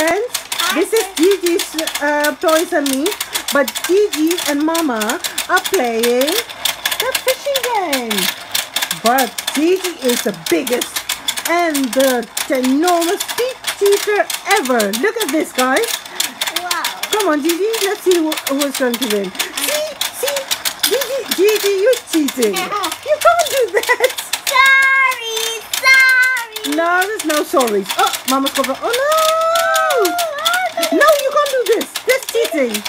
friends, this is Gigi's Toys and Me, but Gigi and Mama are playing the fishing game. But Gigi is the biggest and the ginormous teacher ever. Look at this, guys. Wow. Come on, Gigi, let's see who's going to win. See, Gigi, you're cheating. You can't do that. Sorry. No, there's no sorry. Oh, Mama's cover. Oh no! No, you can't do this. That's cheating.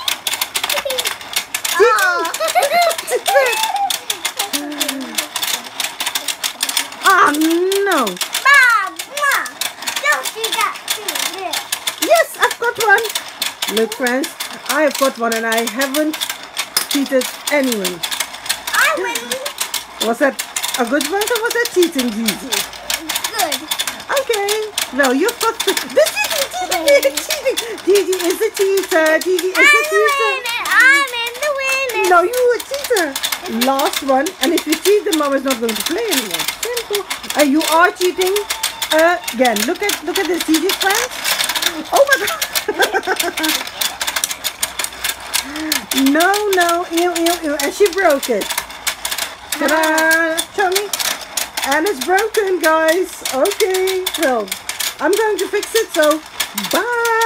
Ah, no. Mom, don't do that. Yes, I've got one. Look, friends, I have got one and I haven't cheated anyone. I win. Was that a good one or was that cheating, Gigi? Good. Okay. No, you've got the cheating. Gigi is a cheater. Gigi is a cheater. I'm in the winner. No, you a cheater. Last one. And if you cheat, then Mama's not going to play anymore. Simple. You are cheating again. Look at this, Gigi, friends. Oh my God. No. Ew. And she broke it. Ta-da! Show me. And it's broken, guys. Okay, so I'm going to fix it. So bye.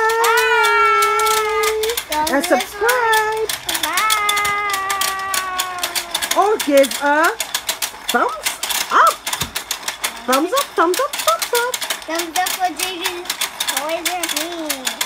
And subscribe. Bye. Or give a thumbs up. Thumbs up. Thumbs up for Gigi's Toys and Me.